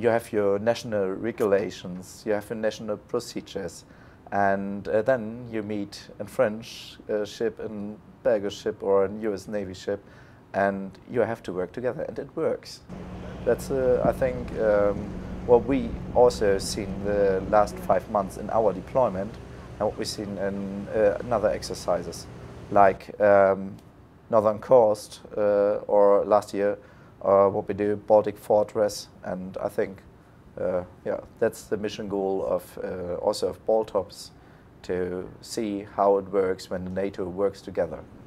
you have your national regulations, you have your national procedures, and then you meet a French ship, a Belgian ship, or a US Navy ship, and you have to work together, and it works. That's, I think, what we also seen the last 5 months in our deployment, and what we've seen in other exercises, like Northern Coast, or last year, what we do, Baltic Fortress, and I think, yeah, that's the mission goal of also of BALTOPS, to see how it works when the NATO works together.